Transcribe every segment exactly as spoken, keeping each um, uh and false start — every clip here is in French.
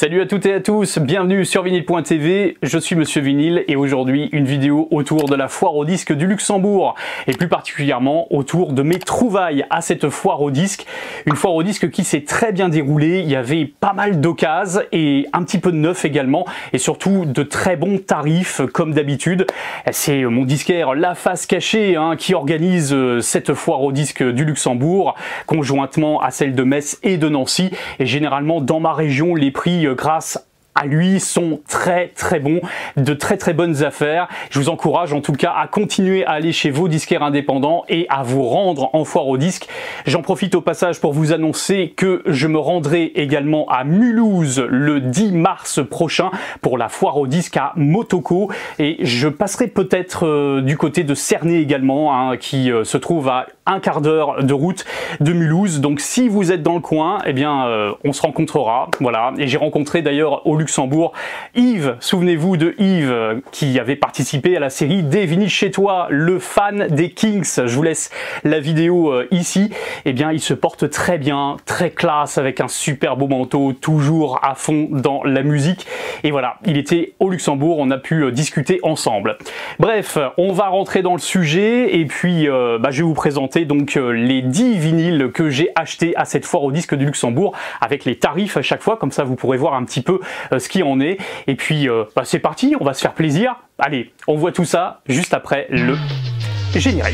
Salut à toutes et à tous, bienvenue sur Vinyl point T V, je suis Monsieur Vinyl et aujourd'hui une vidéo autour de la foire au disque du Luxembourg et plus particulièrement autour de mes trouvailles à cette foire au disque. Une foire au disque qui s'est très bien déroulée, il y avait pas mal d'occasions et un petit peu de neuf également et surtout de très bons tarifs comme d'habitude. C'est mon disquaire La Face Cachée hein, qui organise cette foire au disque du Luxembourg conjointement à celle de Metz et de Nancy et généralement dans ma région les prix grâce à lui sont très très bons, de très très bonnes affaires. Je vous encourage en tout cas à continuer à aller chez vos disquaires indépendants et à vous rendre en foire au disque. J'en profite au passage pour vous annoncer que je me rendrai également à Mulhouse le dix mars prochain pour la foire au disque à Motoko et je passerai peut-être euh, du côté de Cernay également hein, qui euh, se trouve à un quart d'heure de route de Mulhouse. Donc si vous êtes dans le coin, eh bien euh, on se rencontrera. Voilà. Et j'ai rencontré d'ailleurs au Luxembourg Yves, souvenez-vous de Yves qui avait participé à la série Des vinyles chez toi, le fan des Kings. Je vous laisse la vidéo euh, ici. Eh bien il se porte très bien, très classe avec un super beau manteau, toujours à fond dans la musique. Et voilà, il était au Luxembourg, on a pu euh, discuter ensemble. Bref, on va rentrer dans le sujet et puis euh, bah, je vais vous présenter donc euh, les dix vinyles que j'ai achetés à cette foire au disque du Luxembourg avec les tarifs à chaque fois, comme ça vous pourrez voir un petit peu euh, ce qui en est. Et puis euh, bah, c'est parti, on va se faire plaisir. Allez, on voit tout ça juste après le générique.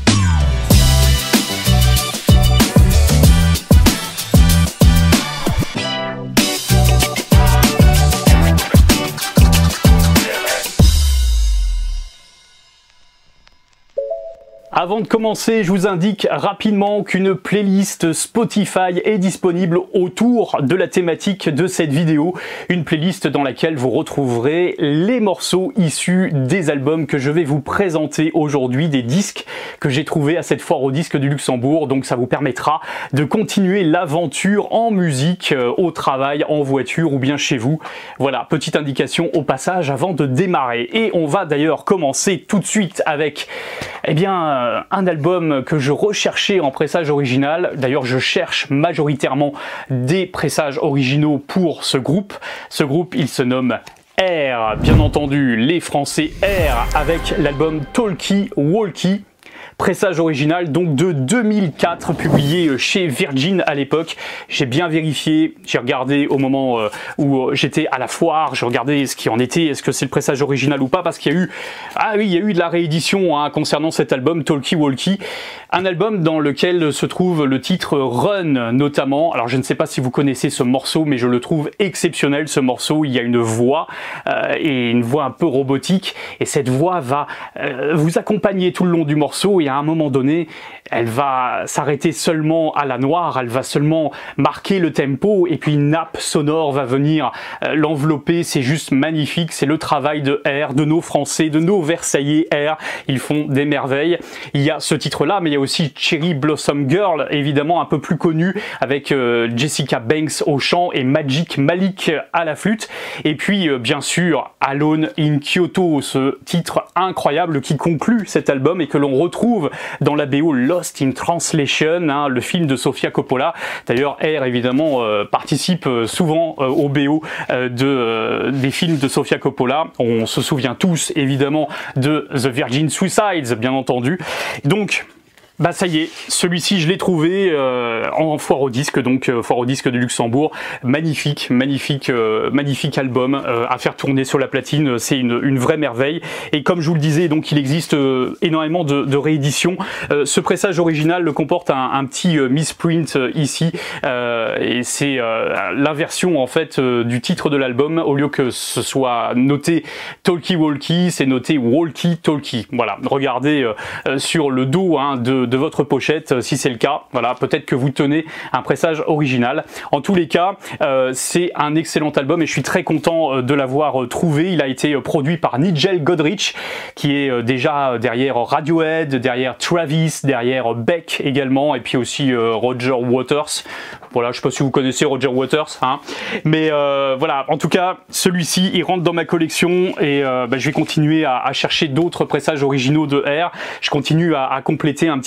Avant de commencer, je vous indique rapidement qu'une playlist Spotify est disponible autour de la thématique de cette vidéo. Une playlist dans laquelle vous retrouverez les morceaux issus des albums que je vais vous présenter aujourd'hui, des disques que j'ai trouvés à cette foire au disque du Luxembourg. Donc ça vous permettra de continuer l'aventure en musique, euh, au travail, en voiture ou bien chez vous. Voilà, petite indication au passage avant de démarrer. Et on va d'ailleurs commencer tout de suite avec, eh bien, un album que je recherchais en pressage original. D'ailleurs, je cherche majoritairement des pressages originaux pour ce groupe. Ce groupe, il se nomme Air, bien entendu, les Français Air, avec l'album Talkie Walkie. Pressage original donc de deux mille quatre, publié chez Virgin à l'époque. J'ai bien vérifié, j'ai regardé au moment euh, où j'étais à la foire, j'ai regardé ce qui en était, est-ce que c'est le pressage original ou pas, parce qu'il y a eu, ah oui, il y a eu de la réédition hein, concernant cet album Talkie Walkie, un album dans lequel se trouve le titre Run notamment. Alors je ne sais pas si vous connaissez ce morceau, mais je le trouve exceptionnel ce morceau. Il y a une voix euh, et une voix un peu robotique, et cette voix va euh, vous accompagner tout le long du morceau. Et à un moment donné, elle va s'arrêter seulement à la noire, elle va seulement marquer le tempo et puis une nappe sonore va venir euh, l'envelopper. C'est juste magnifique, c'est le travail de Air, de nos Français, de nos Versaillais Air. Ils font des merveilles. Il y a ce titre-là, mais il y a aussi Cherry Blossom Girl, évidemment un peu plus connu, avec euh, Jessica Banks au chant et Magic Malik à la flûte. Et puis, euh, bien sûr, Alone in Kyoto, ce titre incroyable qui conclut cet album et que l'on retrouve dans la B O Lost in Translation, hein, le film de Sofia Coppola. D'ailleurs, Air, évidemment, euh, participe souvent euh, au B O euh, de, euh, des films de Sofia Coppola. On se souvient tous, évidemment, de The Virgin Suicides, bien entendu. Donc, bah ça y est, celui-ci je l'ai trouvé euh, en foire au disque, donc euh, foire au disque du Luxembourg. Magnifique, magnifique, euh, magnifique album euh, à faire tourner sur la platine, c'est une, une vraie merveille. Et comme je vous le disais, donc il existe euh, énormément de, de rééditions. Euh, ce pressage original le comporte un, un petit euh, misprint euh, ici, euh, et c'est euh, l'inversion en fait euh, du titre de l'album. Au lieu que ce soit noté Talkie Walkie, c'est noté Walkie Talkie. Voilà, regardez euh, sur le dos hein, de de votre pochette si c'est le cas. Voilà, peut-être que vous tenez un pressage original. En tous les cas, euh, c'est un excellent album et je suis très content euh, de l'avoir euh, trouvé. Il a été euh, produit par Nigel Godrich, qui est euh, déjà derrière Radiohead, derrière Travis, derrière Beck également, et puis aussi euh, Roger Waters. Voilà, je ne sais pas si vous connaissez Roger Waters, hein. Mais euh, voilà, en tout cas, celui-ci, il rentre dans ma collection et euh, bah, je vais continuer à, à chercher d'autres pressages originaux de Air. Je continue à, à compléter un petit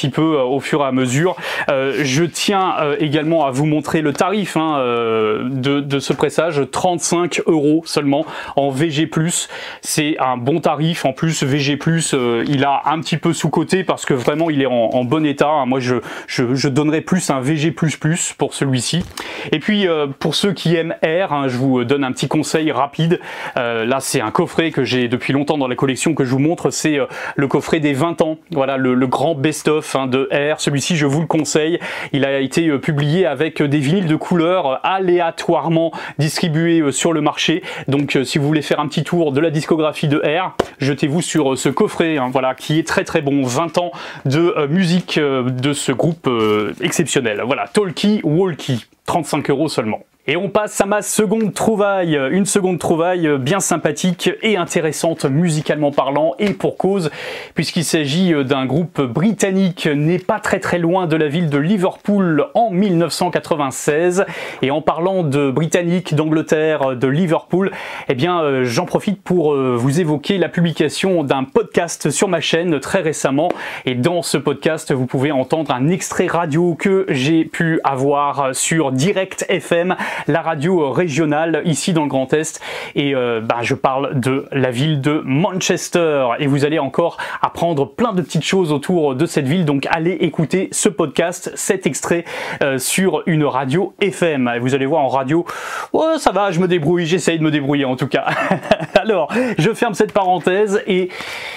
petit peu euh, au fur et à mesure. Euh, je tiens euh, également à vous montrer le tarif hein, euh, de, de ce pressage, trente-cinq euros seulement en V G plus. C'est un bon tarif. En plus, V G plus, euh, il a un petit peu sous-coté parce que vraiment il est en, en bon état. Moi, je, je, je donnerais plus un V G plus plus pour celui-ci. Et puis, euh, pour ceux qui aiment R, hein, je vous donne un petit conseil rapide. Euh, là, c'est un coffret que j'ai depuis longtemps dans la collection que je vous montre. C'est euh, le coffret des vingt ans. Voilà, le, le grand best-of hein, de R. Celui-ci, je vous le conseille. Il a été euh, publié avec euh, des vinyles de couleurs euh, aléatoirement distribués euh, sur le marché. Donc, euh, si vous voulez faire un petit tour de la discographie de R, jetez-vous sur euh, ce coffret, hein, voilà, qui est très très bon. vingt ans de euh, musique euh, de ce groupe euh, exceptionnel. Voilà, Talkie Walkie, trente-cinq euros seulement. Et on passe à ma seconde trouvaille, une seconde trouvaille bien sympathique et intéressante musicalement parlant, et pour cause, puisqu'il s'agit d'un groupe britannique né pas très très loin de la ville de Liverpool en mille neuf cent quatre-vingt-seize. Et en parlant de Britannique, d'Angleterre, de Liverpool, eh bien euh, j'en profite pour euh, vous évoquer la publication d'un podcast sur ma chaîne très récemment. Et dans ce podcast, vous pouvez entendre un extrait radio que j'ai pu avoir sur Direct F M, la radio régionale ici dans le Grand Est, et euh, bah, je parle de la ville de Manchester, et vous allez encore apprendre plein de petites choses autour de cette ville. Donc allez écouter ce podcast, cet extrait euh, sur une radio F M. Et vous allez voir, en radio, oh, ça va, je me débrouille, j'essaye de me débrouiller en tout cas. Alors, je ferme cette parenthèse et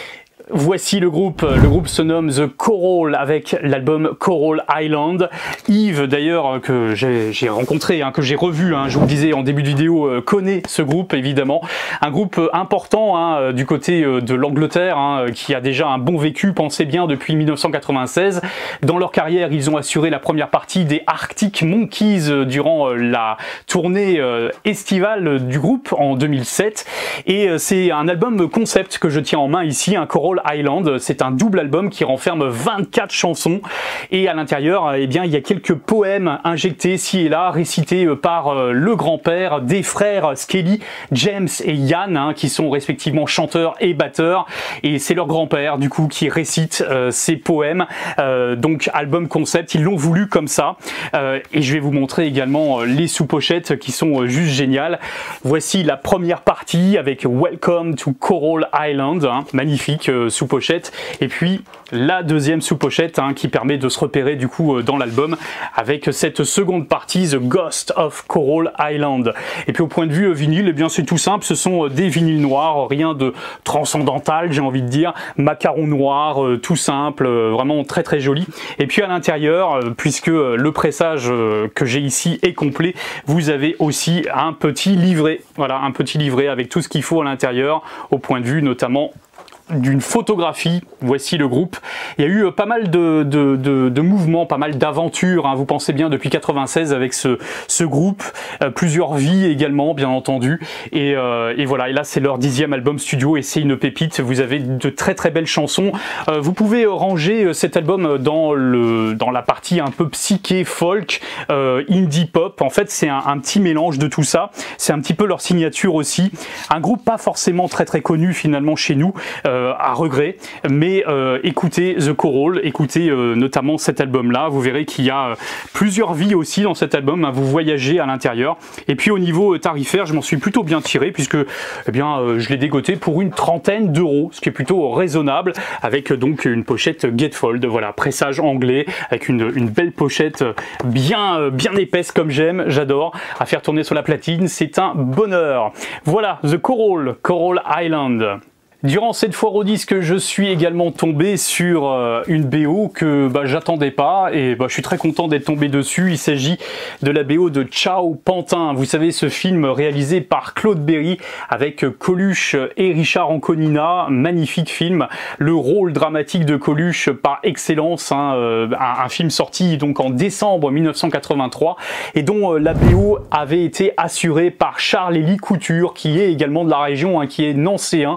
voici le groupe. Le groupe se nomme The Coral avec l'album Coral Island. Yves, d'ailleurs, que j'ai rencontré, hein, que j'ai revu, hein, je vous le disais en début de vidéo, euh, connaît ce groupe évidemment. Un groupe important hein, du côté euh, de l'Angleterre, hein, qui a déjà un bon vécu, pensez bien, depuis mille neuf cent quatre-vingt-seize. Dans leur carrière, ils ont assuré la première partie des Arctic Monkeys euh, durant euh, la tournée euh, estivale du groupe en deux mille sept. Et euh, c'est un album concept que je tiens en main ici, un Coral Island. C'est un double album qui renferme vingt-quatre chansons, et à l'intérieur eh bien il y a quelques poèmes injectés ci et là, récités par euh, le grand-père des frères Skelly, James et Ian, hein, qui sont respectivement chanteurs et batteurs, et c'est leur grand-père du coup qui récite euh, ces poèmes. Euh, donc album concept, ils l'ont voulu comme ça, euh, et je vais vous montrer également euh, les sous-pochettes qui sont euh, juste géniales. Voici la première partie avec Welcome to Coral Island, hein, magnifique euh, sous-pochette, et puis la deuxième sous-pochette hein, qui permet de se repérer du coup euh, dans l'album avec cette seconde partie, The Ghost of Coral Island. Et puis au point de vue euh, vinyle, eh bien c'est tout simple, ce sont euh, des vinyles noirs, rien de transcendantal j'ai envie de dire, macaron noir, euh, tout simple, euh, vraiment très très joli. Et puis à l'intérieur, euh, puisque euh, le pressage euh, que j'ai ici est complet, vous avez aussi un petit livret, voilà, un petit livret avec tout ce qu'il faut à l'intérieur, au point de vue notamment d'une photographie. Voici le groupe. Il y a eu pas mal de, de, de, de mouvements, pas mal d'aventures, hein, vous pensez bien, depuis quatre-vingt-seize avec ce, ce groupe, euh, plusieurs vies également bien entendu, et, euh, et voilà, et là c'est leur dixième album studio et c'est une pépite. Vous avez de très très belles chansons. Euh, vous pouvez ranger cet album dans, le, dans la partie un peu psyché, folk, euh, indie pop. En fait c'est un, un petit mélange de tout ça, c'est un petit peu leur signature aussi. Un groupe pas forcément très très connu finalement chez nous, euh, à regret, mais euh, écoutez The Coral, écoutez euh, notamment cet album là, vous verrez qu'il y a euh, plusieurs vies aussi dans cet album, hein, vous voyagez à l'intérieur. Et puis au niveau euh, tarifaire, je m'en suis plutôt bien tiré, puisque eh bien euh, je l'ai dégoté pour une trentaine d'euros, ce qui est plutôt raisonnable, avec euh, donc une pochette Gatefold, voilà, pressage anglais, avec une, une belle pochette bien, euh, bien épaisse comme j'aime, j'adore, à faire tourner sur la platine, c'est un bonheur. Voilà, The Coral, Coral Island. Durant cette foire au disque, je suis également tombé sur euh, une B O que bah, j'attendais pas, et bah, je suis très content d'être tombé dessus. Il s'agit de la B O de Ciao Pantin. Vous savez, ce film réalisé par Claude Berry avec Coluche et Richard Anconina, magnifique film. Le rôle dramatique de Coluche par excellence, hein, euh, un, un film sorti donc en décembre mille neuf cent quatre-vingt-trois et dont euh, la B O avait été assurée par Charles-Élie Couture, qui est également de la région, hein, qui est nancéen, qui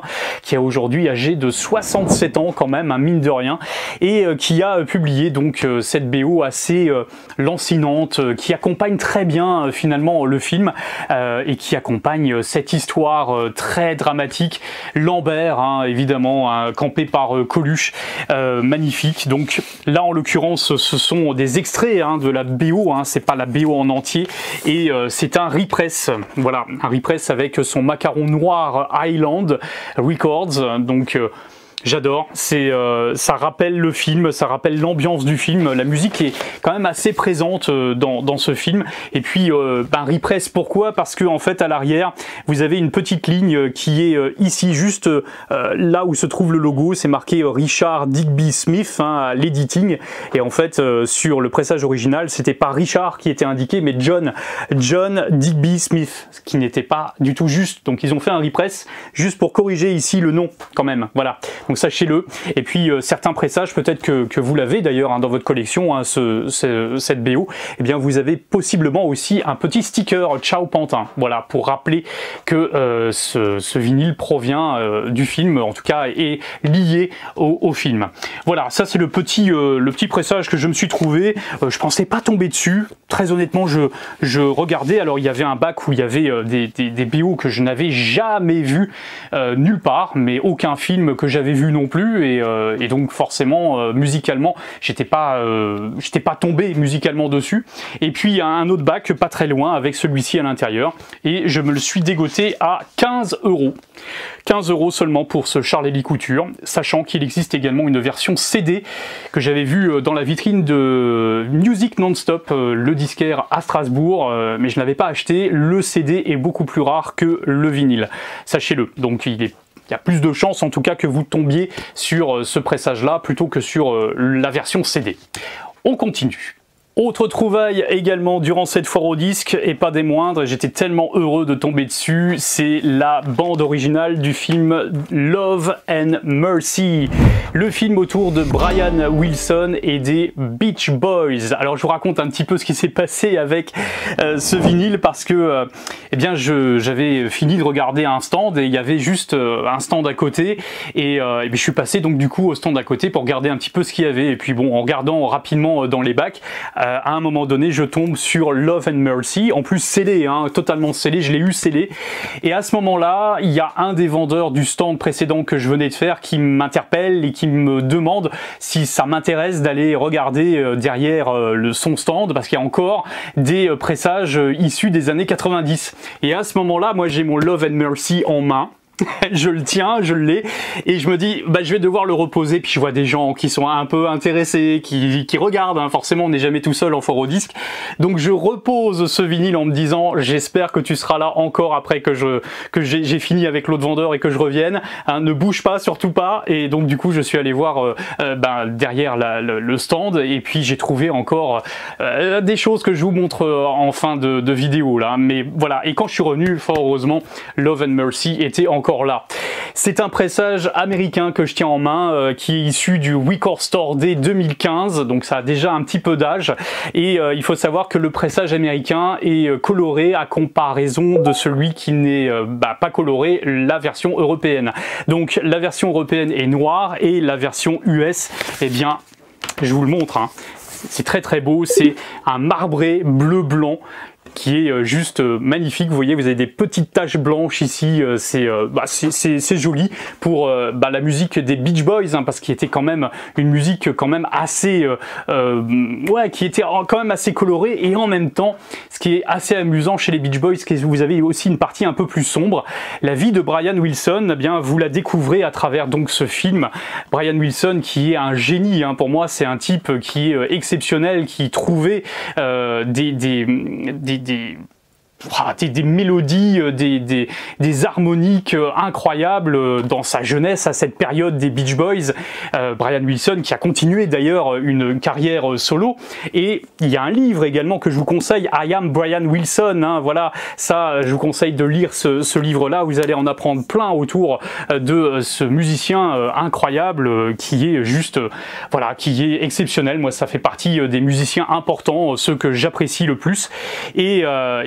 qui est aujourd'hui âgé de soixante-sept ans quand même, hein, mine de rien, et euh, qui a publié donc euh, cette B O assez euh, lancinante, euh, qui accompagne très bien euh, finalement le film, euh, et qui accompagne euh, cette histoire euh, très dramatique. Lambert, hein, évidemment, hein, campé par euh, Coluche, euh, magnifique. Donc là, en l'occurrence, ce sont des extraits hein, de la B O, hein, c'est pas la B O en entier, et euh, c'est un repress, voilà, un repress avec son macaron noir Highland Records, donc euh, j'adore, c'est euh, ça rappelle le film, ça rappelle l'ambiance du film, la musique est quand même assez présente euh, dans, dans ce film, et puis euh, ben, repress, pourquoi? Parce que en fait à l'arrière vous avez une petite ligne qui est euh, ici juste euh, là où se trouve le logo, c'est marqué euh, Richard Digby Smith hein, à l'editing, et en fait euh, sur le pressage original c'était pas Richard qui était indiqué mais John, John Digby Smith, ce qui n'était pas du tout juste, donc ils ont fait un repress juste pour corriger ici le nom quand même, voilà. Donc sachez-le. Et puis euh, certains pressages, peut-être que, que vous l'avez d'ailleurs hein, dans votre collection, hein, ce, ce, cette B O, eh bien vous avez possiblement aussi un petit sticker Ciao Pantin, voilà, pour rappeler que euh, ce, ce vinyle provient euh, du film, en tout cas est lié au, au film. Voilà, ça c'est le petit euh, le petit pressage que je me suis trouvé. Euh, je pensais pas tomber dessus. Très honnêtement, je, je regardais. Alors il y avait un bac où il y avait euh, des, des, des B O que je n'avais jamais vu euh, nulle part, mais aucun film que j'avais vu non plus, et, euh, et donc forcément euh, musicalement j'étais pas euh, j'étais pas tombé musicalement dessus. Et puis il y a un autre bac pas très loin avec celui-ci à l'intérieur, et je me le suis dégoté à quinze euros. quinze euros seulement pour ce Charles-Élie Couture, sachant qu'il existe également une version C D que j'avais vue dans la vitrine de Music Non-Stop, le disquaire à Strasbourg, mais je ne l'avais pas acheté. Le C D est beaucoup plus rare que le vinyle, sachez-le. Donc il est Il y a plus de chances en tout cas que vous tombiez sur ce pressage-là plutôt que sur la version C D. On continue. Autre trouvaille également durant cette foire au disque, et pas des moindres, j'étais tellement heureux de tomber dessus, c'est la bande originale du film Love and Mercy, le film autour de Brian Wilson et des Beach Boys. Alors je vous raconte un petit peu ce qui s'est passé avec euh, ce vinyle, parce que euh, eh bien j'avais fini de regarder un stand et il y avait juste euh, un stand à côté, et, euh, et bien, je suis passé donc du coup au stand à côté pour regarder un petit peu ce qu'il y avait, et puis bon, en regardant rapidement dans les bacs, Euh, à un moment donné je tombe sur Love and Mercy, en plus scellé, hein, totalement scellé, je l'ai eu scellé, et à ce moment là il y a un des vendeurs du stand précédent que je venais de faire qui m'interpelle et qui me demande si ça m'intéresse d'aller regarder euh, derrière euh, le, son stand, parce qu'il y a encore des euh, pressages euh, issus des années quatre-vingt-dix, et à ce moment là moi j'ai mon Love and Mercy en main. Je le tiens, je l'ai, et je me dis bah je vais devoir le reposer, puis je vois des gens qui sont un peu intéressés, qui, qui regardent, hein. Forcément on n'est jamais tout seul en foire au disque, donc je repose ce vinyle en me disant j'espère que tu seras là encore après que je que j'ai fini avec l'autre vendeur et que je revienne, hein, ne bouge pas, surtout pas. Et donc du coup je suis allé voir euh, euh, ben, derrière la, le, le stand, et puis j'ai trouvé encore euh, des choses que je vous montre en fin de, de vidéo là, mais voilà. Et quand je suis revenu, fort heureusement, Love and Mercy était encore là. C'est un pressage américain que je tiens en main, euh, qui est issu du Record Store Day deux mille quinze, donc ça a déjà un petit peu d'âge, et euh, il faut savoir que le pressage américain est euh, coloré à comparaison de celui qui n'est euh, bah, pas coloré, la version européenne. Donc la version européenne est noire, et la version U S, eh bien je vous le montre, hein. C'est très très beau, c'est un marbré bleu-blanc qui est juste magnifique. Vous voyez, vous avez des petites taches blanches ici, c'est bah, c'est joli pour euh, bah, la musique des Beach Boys, hein, parce qu'il était quand même une musique quand même assez euh, euh, ouais, qui était quand même assez colorée, et en même temps ce qui est assez amusant chez les Beach Boys, c'est que vous avez aussi une partie un peu plus sombre. La vie de Brian Wilson, eh bien vous la découvrez à travers donc ce film. Brian Wilson qui est un génie, hein, pour moi c'est un type qui est exceptionnel, qui trouvait euh, des, des, des Des, des, des mélodies, des, des, des harmoniques incroyables dans sa jeunesse, à cette période des Beach Boys. Euh, Brian Wilson qui a continué d'ailleurs une carrière solo, et il y a un livre également que je vous conseille, I Am Brian Wilson, hein, voilà, ça je vous conseille de lire ce, ce livre là, vous allez en apprendre plein autour de ce musicien incroyable qui est juste, voilà, qui est exceptionnel. Moi ça fait partie des musiciens importants, ceux que j'apprécie le plus, et, euh, et Love and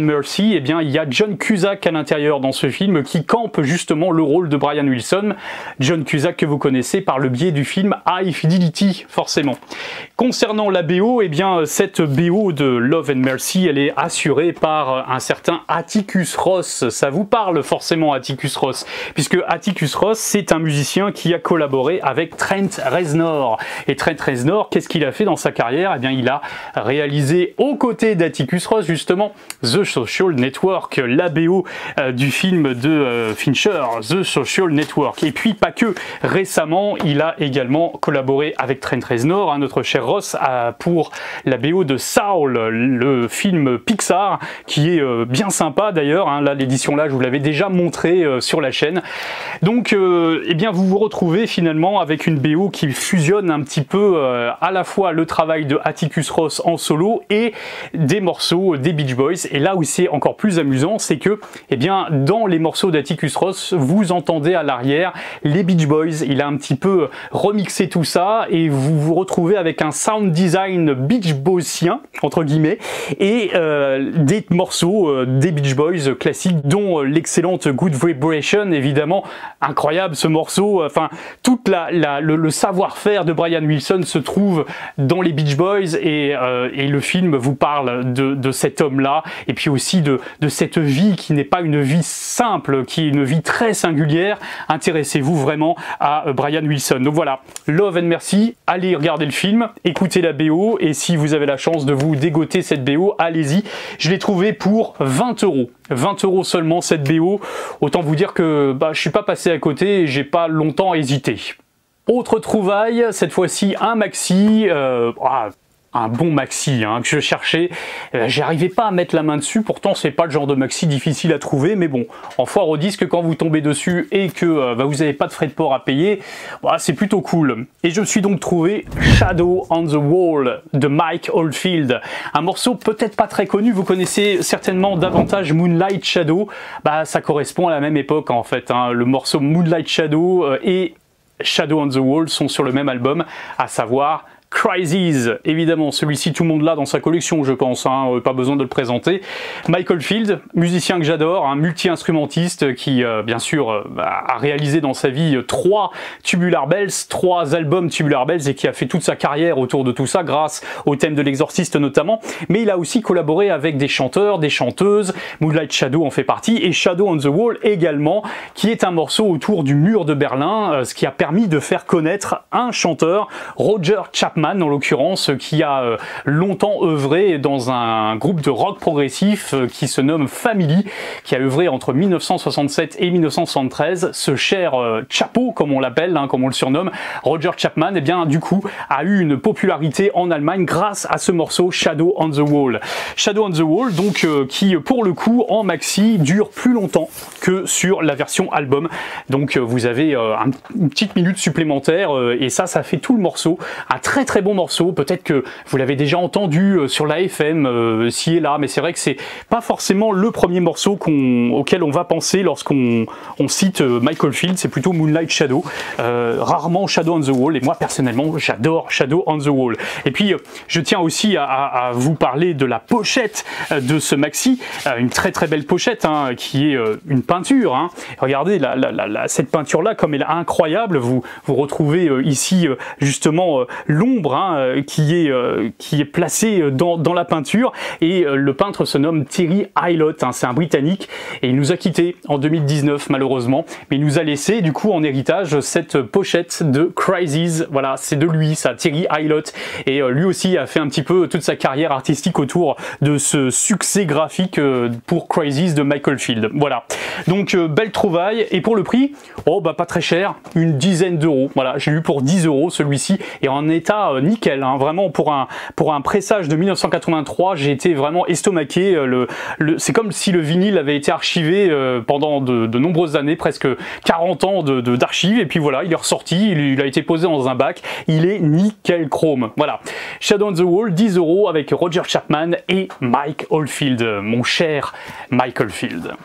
Mercy, eh bien, il y a John Cusack à l'intérieur dans ce film qui campe justement le rôle de Brian Wilson. John Cusack que vous connaissez par le biais du film High Fidelity, forcément. Concernant la B O, eh bien, cette B O de Love and Mercy, elle est assurée par un certain Atticus Ross. Ça vous parle forcément, Atticus Ross, puisque Atticus Ross, c'est un musicien qui a collaboré avec Trent Reznor. Et Trent Reznor, qu'est-ce qu'il a fait dans sa carrière? Eh bien, il a réalisé aux côtés d'Atticus Ross, justement, The Social Network, la B O euh, du film de euh, Fincher, The Social Network. Et puis, pas que. Récemment, il a également collaboré avec Trent Reznor, hein, notre cher Ross, à, pour la B O de Soul, le film Pixar, qui est euh, bien sympa d'ailleurs. Hein, là, l'édition là, je vous l'avais déjà montré euh, sur la chaîne. Donc, euh, eh bien, vous vous retrouvez finalement avec une B O qui fusionne un petit peu euh, à la fois le travail de Atticus Ross en solo et des morceaux des Beach Boys. Et là où c'est encore plus amusant, c'est que, eh bien, dans les morceaux d'Atticus Ross, vous entendez à l'arrière les Beach Boys. Il a un petit peu remixé tout ça et vous vous retrouvez avec un sound design Beach Boysien, entre guillemets, et euh, des morceaux euh, des Beach Boys classiques, dont euh, l'excellente Good Vibration, évidemment, incroyable ce morceau. Enfin, toute la, la, le, le savoir-faire de Brian Wilson se trouve dans les Beach Boys et, euh, et le film vous parle de, de cet homme-là et puis aussi de, de cette vie qui n'est pas une vie simple, qui est une vie très singulière. Intéressez-vous vraiment à Brian Wilson. Donc voilà, Love and Mercy, allez regarder le film, écoutez la B O et si vous avez la chance de vous dégoter cette B O, allez-y. Je l'ai trouvé pour vingt euros. vingt euros seulement cette B O. Autant vous dire que bah, je suis pas passé à côté et j'ai pas longtemps hésité. Autre trouvaille, cette fois-ci un maxi. Euh, ah, un bon maxi hein, que je cherchais, euh, j'arrivais pas à mettre la main dessus, pourtant c'est pas le genre de maxi difficile à trouver, mais bon, en foire au disque, quand vous tombez dessus et que euh, bah, vous n'avez pas de frais de port à payer, bah, c'est plutôt cool. Et je me suis donc trouvé Shadow on the Wall de Mike Oldfield, un morceau peut-être pas très connu, vous connaissez certainement davantage Moonlight Shadow, bah ça correspond à la même époque en fait, hein. Le morceau Moonlight Shadow euh, et Shadow on the Wall sont sur le même album, à savoir Crisis, évidemment, celui-ci tout le monde l'a dans sa collection, je pense, hein, pas besoin de le présenter. Mike Oldfield, musicien que j'adore, un multi-instrumentiste qui, euh, bien sûr, euh, a réalisé dans sa vie euh, trois Tubular Bells, trois albums Tubular Bells et qui a fait toute sa carrière autour de tout ça grâce au thème de l'Exorciste notamment. Mais il a aussi collaboré avec des chanteurs, des chanteuses, Moonlight Shadow en fait partie et Shadow on the Wall également, qui est un morceau autour du mur de Berlin, euh, ce qui a permis de faire connaître un chanteur, Roger Chapman, en l'occurrence, qui a euh, longtemps œuvré dans un groupe de rock progressif euh, qui se nomme Family, qui a œuvré entre mille neuf cent soixante-sept et mille neuf cent soixante-treize. Ce cher euh, Chapo, comme on l'appelle, hein, comme on le surnomme, Roger Chapman, eh bien du coup a eu une popularité en Allemagne grâce à ce morceau Shadow on the Wall. Shadow on the Wall, donc euh, qui pour le coup en maxi dure plus longtemps que sur la version album. Donc euh, vous avez euh, un, une petite minute supplémentaire euh, et ça, ça fait tout le morceau. Un très très bon morceau, peut-être que vous l'avez déjà entendu euh, sur la F M, euh, ci et là, mais c'est vrai que c'est pas forcément le premier morceau qu'on, auquel on va penser lorsqu'on on cite euh, Mike Oldfield, c'est plutôt Moonlight Shadow, euh, rarement Shadow on the Wall, et moi personnellement j'adore Shadow on the Wall. Et puis euh, je tiens aussi à, à, à vous parler de la pochette euh, de ce maxi, euh, une très très belle pochette hein, qui est euh, une peinture, hein. Regardez la, la, la, la, cette peinture là comme elle est incroyable, vous, vous retrouvez euh, ici euh, justement euh, l'ombre Hein, qui, est, euh, qui est placé dans, dans la peinture et euh, le peintre se nomme Terry Hylott, hein, c'est un Britannique et il nous a quittés en deux mille dix-neuf malheureusement, mais il nous a laissé du coup en héritage cette pochette de Crisis. Voilà, c'est de lui ça, Terry Hylott, et euh, lui aussi a fait un petit peu toute sa carrière artistique autour de ce succès graphique euh, pour Crisis de Mike Oldfield. Voilà, donc euh, belle trouvaille, et pour le prix, oh bah pas très cher, une dizaine d'euros. Voilà, j'ai eu pour dix euros celui-ci et en état euh, nickel, hein, vraiment pour un, pour un pressage de mille neuf cent quatre-vingt-trois, j'ai été vraiment estomaqué. Le, le, c'est comme si le vinyle avait été archivé euh, pendant de, de nombreuses années, presque quarante ans de, de, d'archives, et puis voilà, il est ressorti, il, il a été posé dans un bac, il est nickel chrome. Voilà, Shadow on the Wall, dix euros avec Roger Chapman et Mike Oldfield, mon cher Mike Oldfield.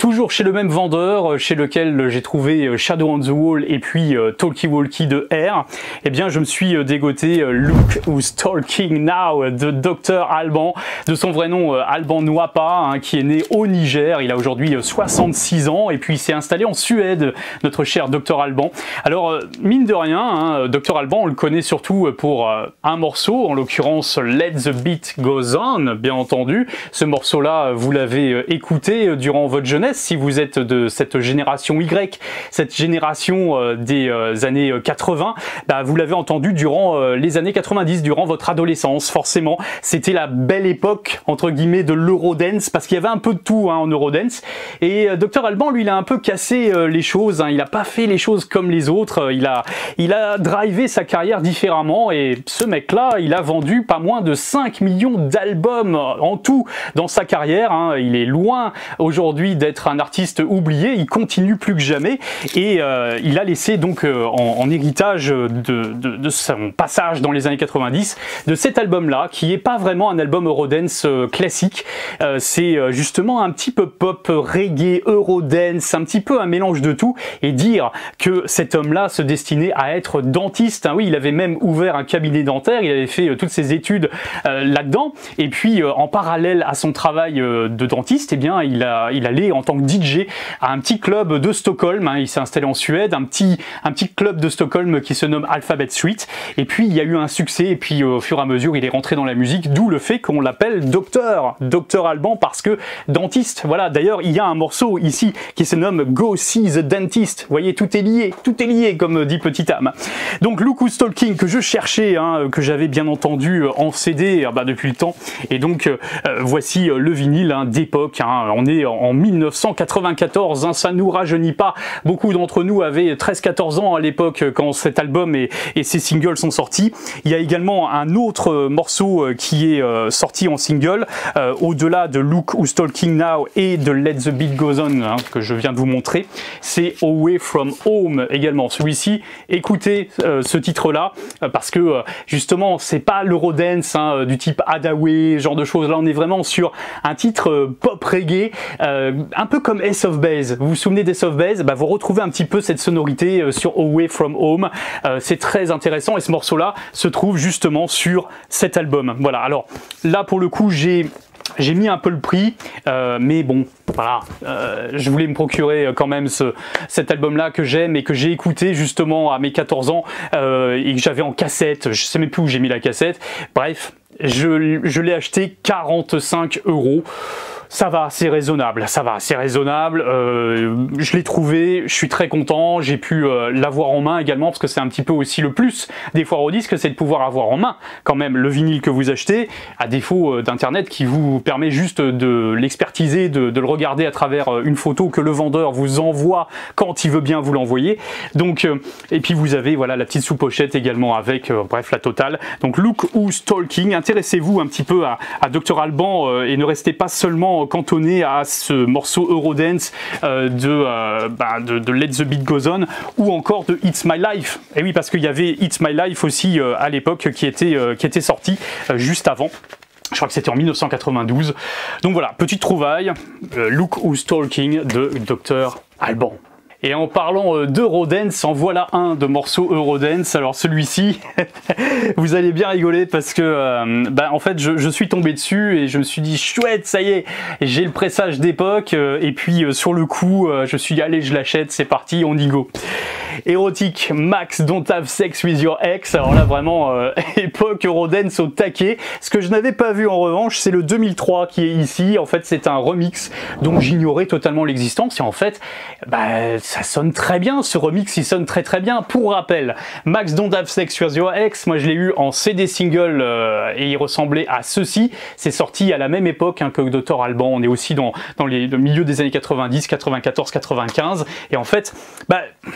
Toujours chez le même vendeur, chez lequel j'ai trouvé Shadow on the Wall et puis euh, Talkie Walkie de Air, eh bien je me suis euh, dégoté euh, Look Who's Talking Now de docteur Alban, de son vrai nom euh, Alban Nwapa, hein, qui est né au Niger. Il a aujourd'hui euh, soixante-six ans et puis il s'est installé en Suède, notre cher docteur Alban. Alors euh, mine de rien, hein, docteur Alban, on le connaît surtout pour euh, un morceau, en l'occurrence Let the Beat Goes On, bien entendu. Ce morceau-là, vous l'avez euh, écouté durant votre jeunesse, si vous êtes de cette génération Y, cette génération euh, des euh, années quatre-vingts, bah, vous l'avez entendu durant euh, les années quatre-vingt-dix, durant votre adolescence, forcément. C'était la belle époque, entre guillemets, de l'Eurodance, parce qu'il y avait un peu de tout hein, en Eurodance. Et euh, docteur Alban, lui, il a un peu cassé euh, les choses, hein. Il n'a pas fait les choses comme les autres, il a, il a drivé sa carrière différemment, et ce mec-là, il a vendu pas moins de cinq millions d'albums en tout dans sa carrière, hein. Il est loin aujourd'hui d'être un artiste oublié, il continue plus que jamais, et euh, il a laissé donc euh, en, en héritage de, de, de son passage dans les années quatre-vingt-dix, de cet album-là, qui est pas vraiment un album Eurodance euh, classique, euh, c'est euh, justement un petit peu pop, reggae, Eurodance, un petit peu un mélange de tout, et dire que cet homme-là se destinait à être dentiste, hein, oui, il avait même ouvert un cabinet dentaire, il avait fait euh, toutes ses études euh, là-dedans, et puis euh, en parallèle à son travail euh, de dentiste, eh bien, il, a, il allait en tant que D J à un petit club de Stockholm, hein, il s'est installé en Suède, un petit, un petit club de Stockholm qui se nomme Alphabet Suite, et puis il y a eu un succès, et puis au fur et à mesure il est rentré dans la musique, d'où le fait qu'on l'appelle docteur, docteur Alban, parce que dentiste, voilà, d'ailleurs il y a un morceau ici qui se nomme Go See the Dentist, vous voyez, tout est lié, tout est lié, comme dit Petite Âme. Donc Look Who's Talking, que je cherchais, hein, que j'avais bien entendu en C D bah, depuis le temps, et donc euh, voici le vinyle hein, d'époque, hein, on est en mille neuf cent quatre-vingt-quatorze, hein, ça nous rajeunit pas, beaucoup d'entre nous avaient treize quatorze ans à l'époque quand cet album et, et ses singles sont sortis. Il y a également un autre morceau qui est euh, sorti en single, euh, au-delà de Look Who's Talking Now et de Let the Beat Goes On, hein, que je viens de vous montrer, c'est Away From Home également. Celui-ci, écoutez euh, ce titre-là, euh, parce que euh, justement, c'est pas l'Eurodance hein, du type Hadaway, genre de choses. Là, on est vraiment sur un titre euh, pop reggae, euh, un peu comme Ace of Base. Vous vous souvenez d'Ace of Base? Bah, vous retrouvez un petit peu cette sonorité euh, sur Away From Home. Euh, c'est très intéressant, et ce morceau-là se trouve justement sur cet album. Voilà, alors là, pour le coup, j'ai... J'ai mis un peu le prix, euh, mais bon, voilà, euh, je voulais me procurer quand même ce, cet album-là que j'aime et que j'ai écouté justement à mes quatorze ans euh, et que j'avais en cassette, je sais même plus où j'ai mis la cassette, bref, je, je l'ai acheté quarante-cinq euros. Ça va, c'est raisonnable, ça va, c'est raisonnable, euh, je l'ai trouvé, je suis très content, j'ai pu euh, l'avoir en main également, parce que c'est un petit peu aussi le plus des foires au disque, c'est de pouvoir avoir en main quand même le vinyle que vous achetez, à défaut euh, d'internet qui vous permet juste de l'expertiser, de, de le regarder à travers euh, une photo que le vendeur vous envoie quand il veut bien vous l'envoyer. Donc, euh, et puis vous avez voilà la petite sous-pochette également avec, euh, bref, la totale. Donc Look Who's Talking, intéressez-vous un petit peu à, à docteur Alban euh, et ne restez pas seulement cantonné à ce morceau Eurodance euh, de, euh, bah, de, de Let the Beat Goes On ou encore de It's My Life. Et oui, parce qu'il y avait It's My Life aussi euh, à l'époque qui était, euh, qui était sorti euh, juste avant. Je crois que c'était en mille neuf cent quatre-vingt-douze. Donc voilà, petite trouvaille, euh, Look Who's Talking de docteur Alban. Et en parlant euh, d'Eurodance, en voilà un de morceaux Eurodance. Alors celui-ci, vous allez bien rigoler parce que, euh, bah, en fait, je, je suis tombé dessus et je me suis dit chouette, ça y est, j'ai le pressage d'époque. Euh, et puis euh, sur le coup, euh, je suis dit allez, je l'achète, c'est parti, on y go. Érotique, Max Don't Have Sex With Your Ex. Alors là vraiment euh, époque Eurodance au taquet. Ce que je n'avais pas vu en revanche, c'est le deux mille trois qui est ici. En fait, c'est un remix dont j'ignorais totalement l'existence, et en fait, bah, ça sonne très bien. Ce remix, il sonne très très bien. Pour rappel, Max Don't Have Sex With Your Ex, moi je l'ai eu en C D single euh, et il ressemblait à ceci. C'est sorti à la même époque hein, que docteur Alban. On est aussi dans, dans les, le milieu des années quatre-vingt-dix, quatre-vingt-quatorze, quatre-vingt-quinze, et en fait, bah, j'aurais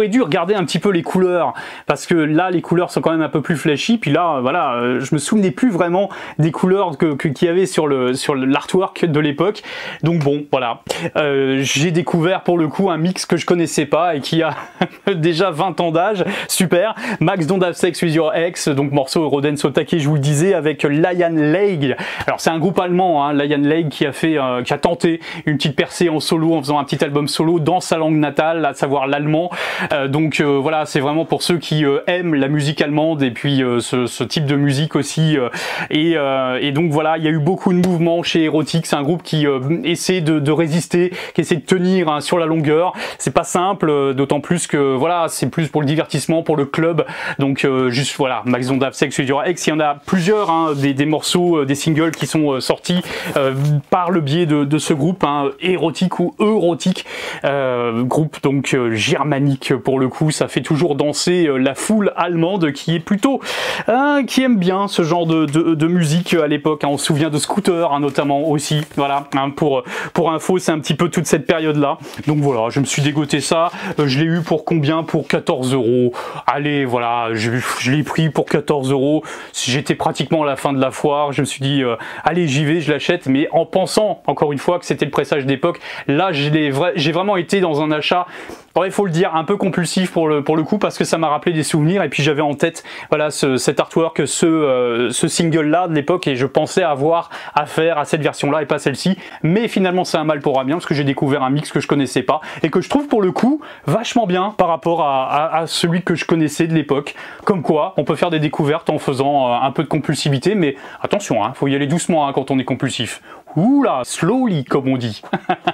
j'aurais dû regarder un petit peu les couleurs, parce que là les couleurs sont quand même un peu plus flashy, puis là voilà, euh, je me souvenais plus vraiment des couleurs que, que, qu'il y avait sur le sur l'artwork de l'époque. Donc bon, voilà, euh, j'ai découvert pour le coup un mix que je connaissais pas et qui a déjà vingt ans d'âge. Super. Max Don't Have Sex With Your Ex, donc morceau Roden Sotake, je vous le disais, avec Lion Lake. Alors c'est un groupe allemand, hein, Lion Lake, qui a fait, euh, qui a tenté une petite percée en solo en faisant un petit album solo dans sa langue natale, à savoir l'allemand. Euh, donc euh, voilà, c'est vraiment pour ceux qui euh, aiment la musique allemande et puis euh, ce, ce type de musique aussi. Euh, et, euh, et donc voilà, il y a eu beaucoup de mouvements chez Erotic. C'est un groupe qui euh, essaie de, de résister, qui essaie de tenir hein, sur la longueur. C'est pas simple, euh, d'autant plus que voilà, c'est plus pour le divertissement, pour le club. Donc euh, juste voilà, Max Don't Have Sex With Your Ex. Il y en a plusieurs, hein, des, des morceaux, euh, des singles qui sont euh, sortis euh, par le biais de, de ce groupe, hein, Erotic ou Eurotic, euh, groupe donc euh, germanique pour le coup. Ça fait toujours danser euh, la foule allemande qui est plutôt, euh, qui aime bien ce genre de, de, de musique à l'époque. Hein. On se souvient de Scooter hein, notamment aussi. Voilà, hein, pour pour info, c'est un petit peu toute cette période là. Donc voilà, je me suis dégoté ça. Euh, je l'ai eu pour combien? Pour quatorze euros. Allez, voilà, je, je l'ai pris pour quatorze euros. J'étais pratiquement à la fin de la foire. Je me suis dit, euh, allez, j'y vais, je l'achète, mais en pensant encore une fois que c'était le pressage d'époque. Là, j'ai vra vraiment été dans un achat, il faut le dire, un peu compulsif pour le, pour le coup, parce que ça m'a rappelé des souvenirs et puis j'avais en tête voilà, ce, cet artwork, ce, euh, ce single-là de l'époque, et je pensais avoir affaire à cette version-là et pas celle-ci. Mais finalement, c'est un mal pour un bien, parce que j'ai découvert un mix que je connaissais pas et que je trouve pour le coup vachement bien par rapport à, à, à celui que je connaissais de l'époque. Comme quoi, on peut faire des découvertes en faisant euh, un peu de compulsivité, mais attention, hein, faut y aller doucement hein, quand on est compulsif. Oula, slowly comme on dit.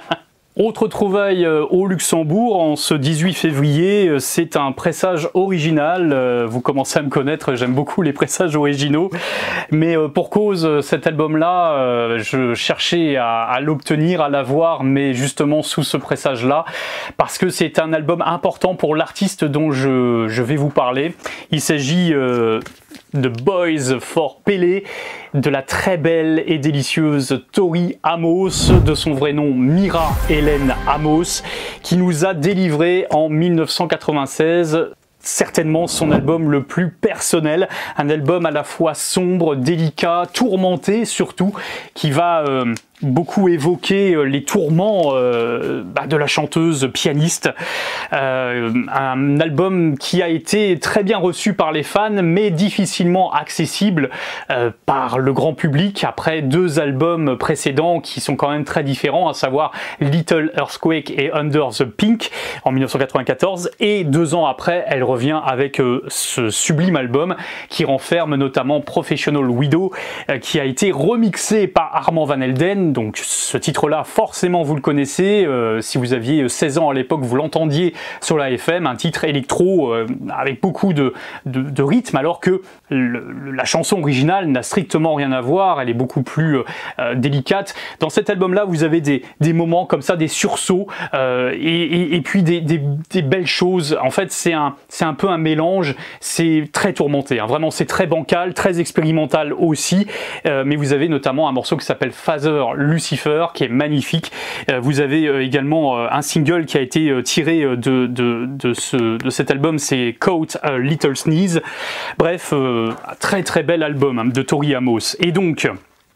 Autre trouvaille euh, au Luxembourg en ce dix-huit février, euh, c'est un pressage original. Euh, vous commencez à me connaître, j'aime beaucoup les pressages originaux. Mais euh, pour cause, euh, cet album-là, euh, je cherchais à, à l'obtenir, à l'avoir, mais justement sous ce pressage-là, parce que c'est un album important pour l'artiste dont je, je vais vous parler. Il s'agit euh, de Boys for Pele, de la très belle et délicieuse Tori Amos, de son vrai nom Mira Hélène Amos, qui nous a délivré en mille neuf cent quatre-vingt-seize certainement son album le plus personnel, un album à la fois sombre, délicat, tourmenté surtout, qui va euh, beaucoup évoquer les tourments euh, bah, de la chanteuse pianiste. Euh, un album qui a été très bien reçu par les fans, mais difficilement accessible euh, par le grand public après deux albums précédents qui sont quand même très différents, à savoir Little Earthquake et Under the Pink en mille neuf cent quatre-vingt-quatorze, et deux ans après, elle revient avec euh, ce sublime album qui renferme notamment Professional Widow, euh, qui a été remixé par Armand Van Helden. Donc ce titre-là, forcément vous le connaissez, euh, si vous aviez seize ans à l'époque, vous l'entendiez sur la F M, un titre électro euh, avec beaucoup de, de, de rythme, alors que le, la chanson originale n'a strictement rien à voir, elle est beaucoup plus euh, délicate. Dans cet album-là, vous avez des, des moments comme ça, des sursauts, euh, et, et, et puis des, des, des belles choses. En fait, c'est un, c'est un peu un mélange, c'est très tourmenté, hein. Vraiment c'est très bancal, très expérimental aussi, euh, mais vous avez notamment un morceau qui s'appelle Father Lucifer, qui est magnifique. Euh, vous avez euh, également euh, un single qui a été euh, tiré de, de, de, ce, de cet album, c'est Caught a Little Sneeze. Bref, euh, très très bel album hein, de Tori Amos. Et donc,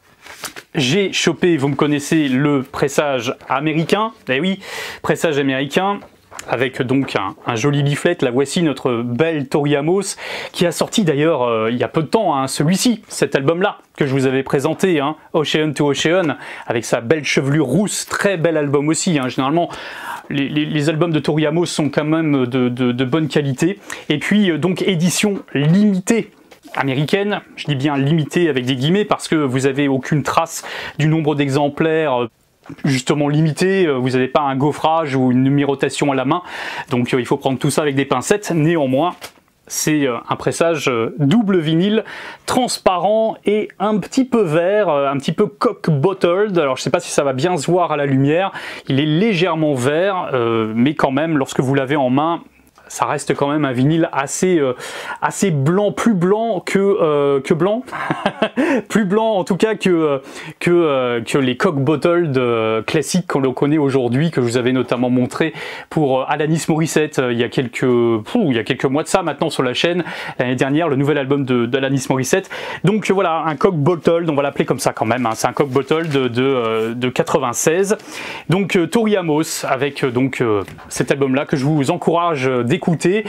j'ai chopé, vous me connaissez, le pressage américain. Eh oui, pressage américain, avec donc un, un joli leaflet. La voici, notre belle Tori Amos, qui a sorti d'ailleurs euh, il y a peu de temps, hein, celui-ci, cet album-là, que je vous avais présenté, hein, Ocean to Ocean, avec sa belle chevelure rousse, très bel album aussi, hein. Généralement, les, les, les albums de Tori Amos sont quand même de, de, de bonne qualité. Et puis, euh, donc, édition limitée américaine, je dis bien limitée avec des guillemets, parce que vous n'avez aucune trace du nombre d'exemplaires justement limité, vous n'avez pas un gaufrage ou une numérotation à la main, donc euh, il faut prendre tout ça avec des pincettes. Néanmoins, c'est euh, un pressage euh, double vinyle, transparent et un petit peu vert, euh, un petit peu cock bottled. Alors je ne sais pas si ça va bien se voir à la lumière, il est légèrement vert, euh, mais quand même lorsque vous l'avez en main, ça reste quand même un vinyle assez, euh, assez blanc, plus blanc que, euh, que blanc, plus blanc en tout cas que, que, euh, que les Coke Bottled euh, classiques qu'on connaît aujourd'hui, que je vous avais notamment montré pour euh, Alanis Morissette euh, il, y a quelques, pfff, il y a quelques mois de ça maintenant sur la chaîne, l'année dernière, le nouvel album de, d'Alanis Morissette. Donc euh, voilà, un Coke Bottled, on va l'appeler comme ça quand même, hein, c'est un Coke Bottled de, de, euh, de quatre-vingt-seize. Donc euh, Tori Amos avec euh, donc euh, cet album là que je vous encourage d'écouter.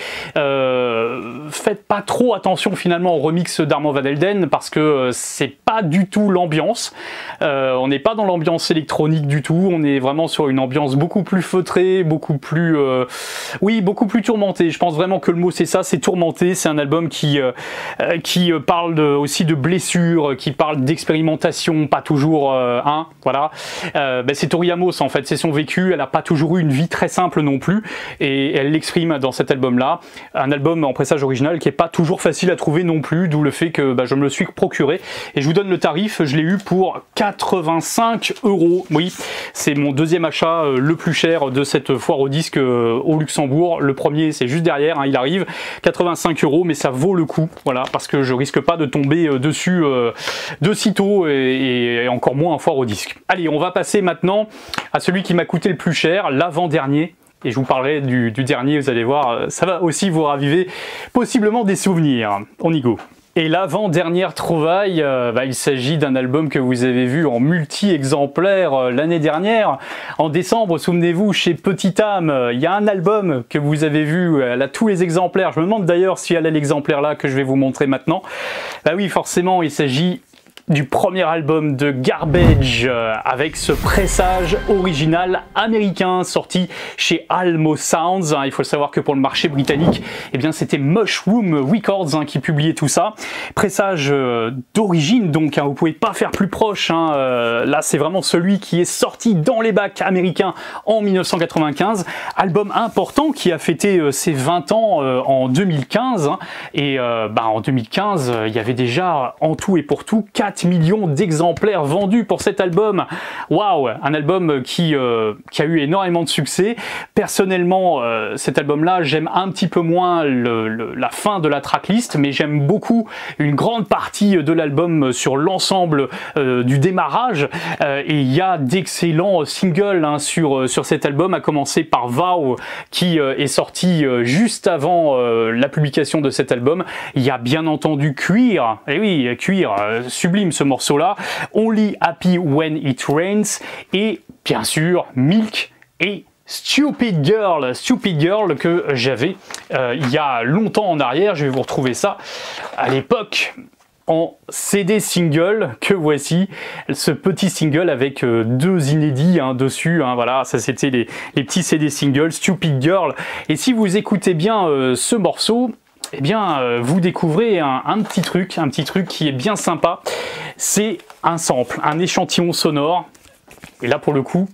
Euh, faites pas trop attention finalement au remix d'Armand Van Helden parce que euh, c'est pas du tout l'ambiance. Euh, on n'est pas dans l'ambiance électronique du tout, on est vraiment sur une ambiance beaucoup plus feutrée, beaucoup plus euh, oui, beaucoup plus tourmentée. Je pense vraiment que le mot c'est ça, c'est tourmenté. C'est un album qui euh, qui parle de, aussi de blessures, qui parle d'expérimentation, pas toujours euh, hein, voilà. Euh, ben c'est Tori Amos en fait, c'est son vécu. Elle a pas toujours eu une vie très simple non plus, et elle l'exprime dans cet album là. Un album en pressage original qui est pas toujours facile à trouver non plus, d'où le fait que bah, je me le suis procuré. Et je vous donne le tarif, je l'ai eu pour quatre-vingt-cinq euros. Oui, c'est mon deuxième achat euh, le plus cher de cette foire au disque euh, au Luxembourg. Le premier c'est juste derrière, hein, il arrive, quatre-vingt-cinq euros, mais ça vaut le coup, voilà, parce que je risque pas de tomber euh, dessus euh, de sitôt et, et encore moins en foire au disque. Allez, on va passer maintenant à celui qui m'a coûté le plus cher, l'avant-dernier. Et je vous parlerai du, du dernier, vous allez voir, ça va aussi vous raviver possiblement des souvenirs. On y go. Et l'avant-dernière trouvaille, euh, bah, il s'agit d'un album que vous avez vu en multi-exemplaires euh, l'année dernière. En décembre, souvenez-vous, chez Petite Âme, il euh, y a un album que vous avez vu, elle a tous les exemplaires. Je me demande d'ailleurs si elle a l'exemplaire là que je vais vous montrer maintenant. Bah oui, forcément, il s'agit du premier album de Garbage euh, avec ce pressage original américain sorti chez Almo Sounds. Hein, il faut savoir que pour le marché britannique, eh bien c'était Mushroom Records hein, qui publiait tout ça. Pressage euh, d'origine donc, hein, vous pouvez pas faire plus proche. Hein, euh, là c'est vraiment celui qui est sorti dans les bacs américains en mille neuf cent quatre-vingt-quinze. Album important qui a fêté euh, ses vingt ans euh, en deux mille quinze. Hein, et euh, bah, en deux mille quinze, il euh, y avait déjà en tout et pour tout quatre millions d'exemplaires vendus pour cet album. Waouh, un album qui, euh, qui a eu énormément de succès. Personnellement, euh, cet album-là, j'aime un petit peu moins le, le, la fin de la tracklist, mais j'aime beaucoup une grande partie de l'album sur l'ensemble euh, du démarrage. Euh, et il y a d'excellents singles hein, sur, sur cet album, à commencer par Vow, qui euh, est sorti euh, juste avant euh, la publication de cet album. Il y a bien entendu Queer, et oui, Queer, euh, sublime ce morceau là, Only Happy When It Rains, et bien sûr Milk et Stupid Girl, Stupid Girl que j'avais euh, il y a longtemps en arrière. Je vais vous retrouver ça à l'époque en C D single, que voici ce petit single avec euh, deux inédits hein, dessus, hein, voilà, ça c'était les, les petits C D singles, Stupid Girl. Et si vous écoutez bien euh, ce morceau, eh bien, euh, vous découvrez un, un petit truc, un petit truc qui est bien sympa. C'est un sample, un échantillon sonore. Et là, pour le coup,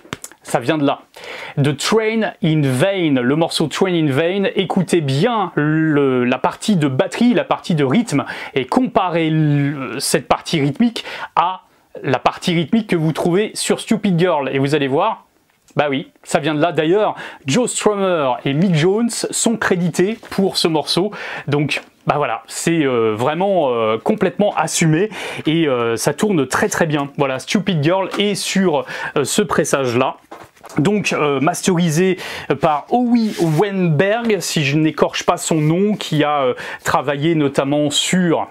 ça vient de là. The Train in Vain, le morceau Train in Vain. Écoutez bien le, la partie de batterie, la partie de rythme, et comparez le, cette partie rythmique à la partie rythmique que vous trouvez sur Stupid Girl. Et vous allez voir, bah oui, ça vient de là. D'ailleurs, Joe Strummer et Mick Jones sont crédités pour ce morceau. Donc, bah voilà, c'est euh, vraiment euh, complètement assumé et euh, ça tourne très très bien. Voilà, Stupid Girl est sur euh, ce pressage-là. Donc euh, masterisé par Howie Weinberg, si je n'écorche pas son nom, qui a euh, travaillé notamment sur...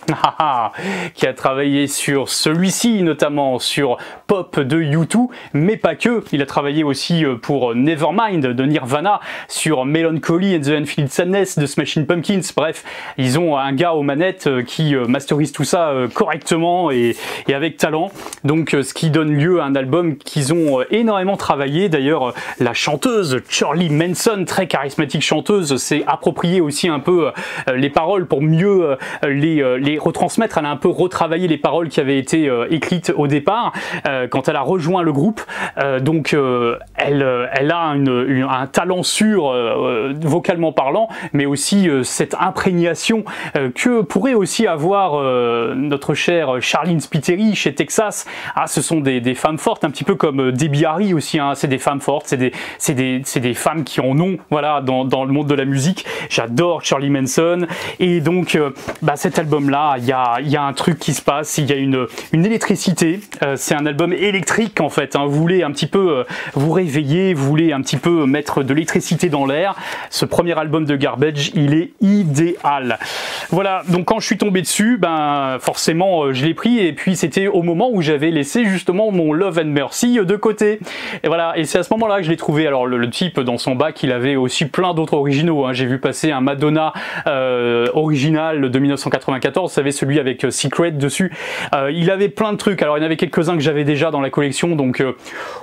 qui a travaillé sur celui-ci, notamment sur Pop de U deux, mais pas que. Il a travaillé aussi pour Nevermind de Nirvana, sur Melancholy and the Infinite Sadness de Smashing Pumpkins. Bref, ils ont un gars aux manettes qui masterise tout ça correctement et, et avec talent. Donc ce qui donne lieu à un album qu'ils ont énormément travaillé. D'ailleurs, la chanteuse Shirley Manson, très charismatique chanteuse, s'est appropriée aussi un peu les paroles pour mieux les, les retransmettre. Elle a un peu retravaillé les paroles qui avaient été euh, écrites au départ euh, quand elle a rejoint le groupe. Euh, donc euh, elle, elle a une, une, un talent sûr euh, vocalement parlant, mais aussi euh, cette imprégnation euh, que pourrait aussi avoir euh, notre chère Charlene Spiteri chez Texas. Ah, ce sont des, des femmes fortes, un petit peu comme Debbie Harry aussi, hein. C'est des femmes fortes, c'est des, c'est des, c'est des femmes qui en ont, voilà, dans, dans le monde de la musique. J'adore Shirley Manson, et donc euh, bah, cet album-là, il y a, y a un truc qui se passe, il y a une, une électricité, euh, c'est un album électrique en fait, hein. Vous voulez un petit peu euh, vous réveiller, vous voulez un petit peu mettre de l'électricité dans l'air, ce premier album de Garbage, il est idéal. Voilà, donc quand je suis tombé dessus, ben forcément euh, je l'ai pris, et puis c'était au moment où j'avais laissé justement mon Love and Mercy de côté. Et voilà, et c'est à ce moment-là que je l'ai trouvé. Alors le, le type dans son bac, il avait aussi plein d'autres originaux, hein. J'ai vu passer un Madonna euh, original de mille neuf cent quatre-vingt-quatorze, vous savez, celui avec euh, Secret dessus. Euh, il avait plein de trucs, alors il y en avait quelques-uns que j'avais déjà dans la collection, donc euh,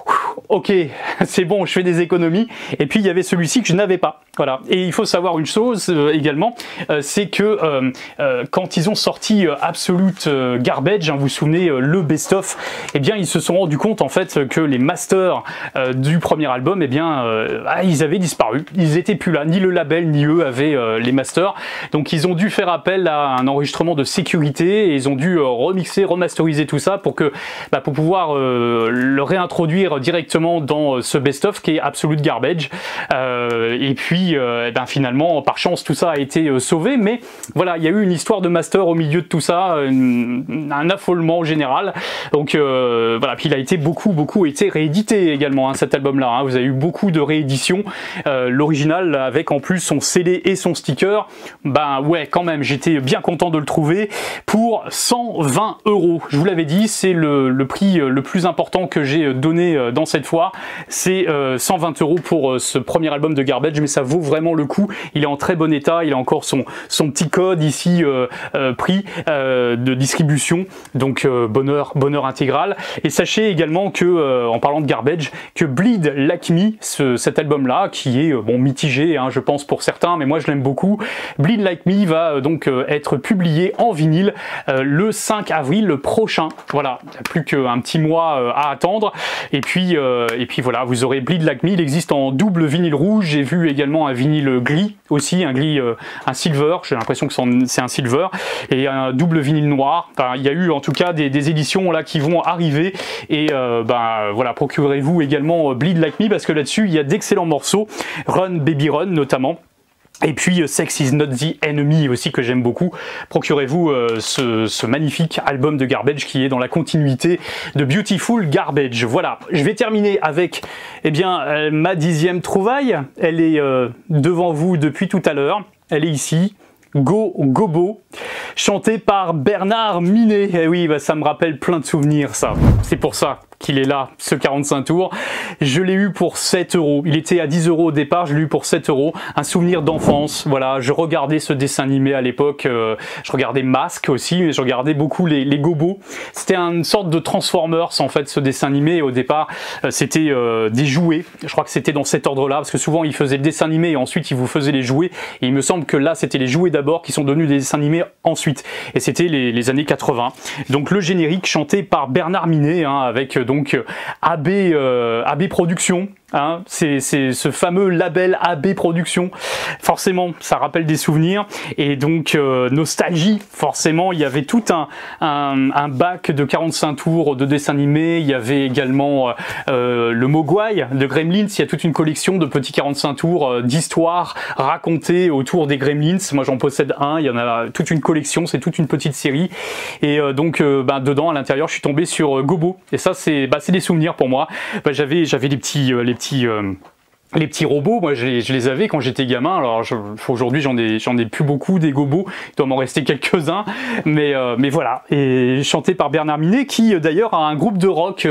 ok, c'est bon, je fais des économies. Et puis il y avait celui-ci que je n'avais pas. Voilà. Et il faut savoir une chose euh, également, euh, c'est que euh, euh, quand ils ont sorti euh, Absolute euh, Garbage, hein, vous vous souvenez, euh, le best-of, eh bien ils se sont rendus compte en fait que les masters euh, du premier album, eh bien euh, ah, ils avaient disparu. Ils étaient plus là, ni le label ni eux avaient euh, les masters. Donc ils ont dû faire appel à un enregistrement de sécurité, et ils ont dû euh, remixer, remasteriser tout ça pour que, bah, pour pouvoir euh, le réintroduire directement dans euh, ce best-of qui est Absolute Garbage. Euh, et puis Euh, et ben finalement, par chance, tout ça a été euh, sauvé, mais voilà, il y a eu une histoire de master au milieu de tout ça, une, un affolement général. Donc euh, voilà, puis il a été beaucoup, beaucoup été réédité également, hein, cet album-là. Hein. Vous avez eu beaucoup de rééditions. Euh, L'original avec en plus son C D et son sticker. Ben ouais, quand même, j'étais bien content de le trouver pour cent vingt euros. Je vous l'avais dit, c'est le, le prix le plus important que j'ai donné dans cette foire. C'est euh, cent vingt euros pour euh, ce premier album de Garbage, mais ça vaut vraiment le coup. Il est en très bon état, il a encore son, son petit code ici euh, euh, prix euh, de distribution, donc euh, bonheur, bonheur intégral. Et sachez également que, euh, en parlant de Garbage, que Bleed Like Me, ce, cet album là, qui est euh, bon mitigé, hein, je pense pour certains, mais moi je l'aime beaucoup, Bleed Like Me va euh, donc euh, être publié en vinyle euh, le cinq avril prochain. Voilà, il n'y a plus qu'un petit mois euh, à attendre, et puis, euh, et puis voilà, vous aurez Bleed Like Me. Il existe en double vinyle rouge, j'ai vu également un vinyle gris aussi, un gris, euh, un silver, j'ai l'impression que c'est un silver, et un double vinyle noir. Enfin, il y a eu en tout cas des, des éditions là qui vont arriver, et euh, ben voilà, procurez-vous également euh, Bleed Like Me, parce que là-dessus il y a d'excellents morceaux, Run Baby Run notamment. Et puis euh, Sex is not the enemy aussi, que j'aime beaucoup. Procurez-vous euh, ce, ce magnifique album de Garbage qui est dans la continuité de Beautiful Garbage. Voilà, je vais terminer avec eh bien, euh, ma dixième trouvaille. Elle est euh, devant vous depuis tout à l'heure. Elle est ici. Go Gobo, chanté par Bernard Minet. Eh oui, bah, ça me rappelle plein de souvenirs, ça. C'est pour ça qu'il est là, ce quarante-cinq tours. Je l'ai eu pour sept euros. Il était à dix euros au départ, je l'ai eu pour sept euros. Un souvenir d'enfance, voilà. Je regardais ce dessin animé à l'époque. Euh, je regardais Mask aussi, mais je regardais beaucoup les, les Gobos. C'était une sorte de Transformers, en fait, ce dessin animé. Au départ, euh, c'était euh, des jouets. Je crois que c'était dans cet ordre-là, parce que souvent, ils faisaient le dessin animé et ensuite, ils vous faisaient les jouets. Et il me semble que là, c'était les jouets d'abord qui sont devenus des dessins animés ensuite. Et c'était les, les années quatre-vingts. Donc, le générique chanté par Bernard Minet, hein, avec donc A B, euh, A B Productions. Hein, c'est ce fameux label A B Productions, forcément ça rappelle des souvenirs, et donc euh, nostalgie, forcément. Il y avait tout un, un, un bac de quarante-cinq tours de dessins animés. Il y avait également euh, le Mogwai de Gremlins. Il y a toute une collection de petits quarante-cinq tours euh, d'histoires racontées autour des Gremlins. Moi j'en possède un, il y en a toute une collection, c'est toute une petite série, et euh, donc euh, bah, dedans à l'intérieur je suis tombé sur euh, Gobo, et ça c'est bah, des souvenirs pour moi. Bah, j'avais j'avais les petits euh, les petits Euh, les petits robots, moi je les, je les avais quand j'étais gamin. Alors aujourd'hui j'en ai, j'en ai plus beaucoup des Gobos, il doit m'en rester quelques-uns, mais, euh, mais voilà. Et chanté par Bernard Minet, qui d'ailleurs a un groupe de rock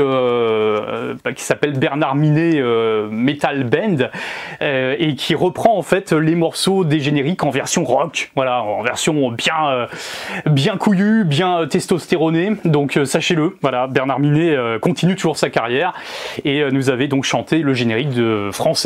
euh, euh, qui s'appelle Bernard Minet euh, Metal Band, euh, et qui reprend en fait les morceaux des génériques en version rock, voilà, en version bien, euh, bien couillue, bien testostéronée. Donc euh, sachez-le, voilà, Bernard Minet euh, continue toujours sa carrière, et euh, nous avait donc chanté le générique de français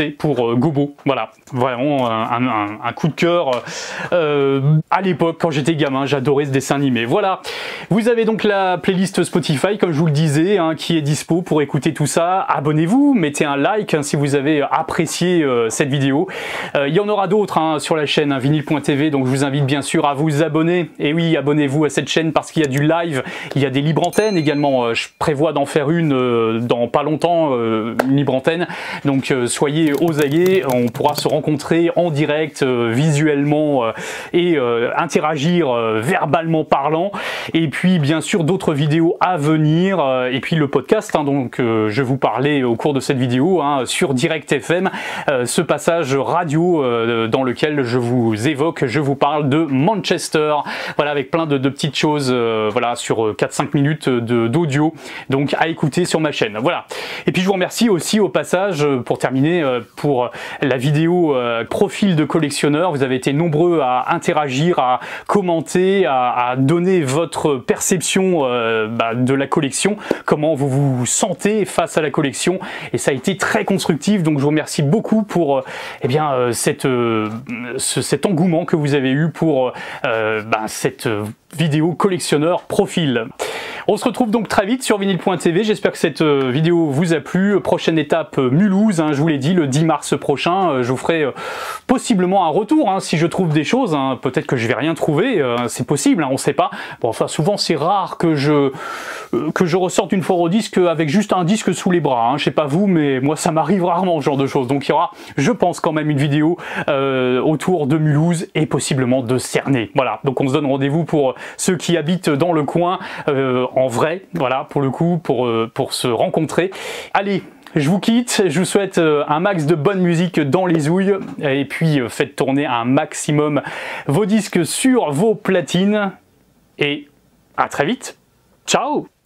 fait pour euh, Gobo. Voilà, vraiment un, un, un coup de cœur euh, à l'époque quand j'étais gamin, j'adorais ce dessin animé. Voilà, vous avez donc la playlist Spotify comme je vous le disais, hein, qui est dispo pour écouter tout ça. Abonnez-vous, mettez un like hein, si vous avez apprécié euh, cette vidéo. Euh, il y en aura d'autres hein, sur la chaîne hein, vinyl point t v, donc je vous invite bien sûr à vous abonner. Et oui, abonnez-vous à cette chaîne parce qu'il y a du live, il y a des libres antennes également. Euh, je prévois d'en faire une euh, dans pas longtemps, euh, une libre antenne. Donc euh, soyez aux aguets, on pourra se rencontrer en direct, euh, visuellement euh, et euh, interagir euh, verbalement parlant. Et puis bien sûr d'autres vidéos à venir. Euh, et puis le podcast, hein, donc euh, je vous parlais au cours de cette vidéo hein, sur Direct F M, euh, ce passage radio euh, dans lequel je vous évoque, je vous parle de Manchester. Voilà, avec plein de, de petites choses euh, voilà, sur quatre cinq minutes d'audio. Donc à écouter sur ma chaîne. Voilà. Et puis je vous remercie aussi au passage pour terminer pour la vidéo euh, profil de collectionneur. Vous avez été nombreux à interagir, à commenter, à, à donner votre perception euh, bah, de la collection, comment vous vous sentez face à la collection, et ça a été très constructif. Donc je vous remercie beaucoup pour euh, eh bien euh, cette, euh, ce, cet engouement que vous avez eu pour euh, bah, cette vidéo collectionneur profil. On se retrouve donc très vite sur vinyl point t v. J'espère que cette vidéo vous a plu. Prochaine étape, Mulhouse, hein, je vous l'ai dit, le dix mars prochain. Je vous ferai possiblement un retour hein, si je trouve des choses. Hein. Peut-être que je vais rien trouver, euh, c'est possible, hein, on sait pas. Bon, enfin, souvent c'est rare que je, euh, que je ressorte une foire au disque avec juste un disque sous les bras. Hein. Je sais pas vous, mais moi ça m'arrive rarement ce genre de choses. Donc il y aura, je pense, quand même une vidéo euh, autour de Mulhouse et possiblement de Cernay. Voilà, donc on se donne rendez-vous pour ceux qui habitent dans le coin. Euh, en vrai, voilà, pour le coup, pour, euh, pour se rencontrer. Allez, je vous quitte, je vous souhaite euh, un max de bonne musique dans les ouilles, et puis euh, faites tourner un maximum vos disques sur vos platines, et à très vite, ciao!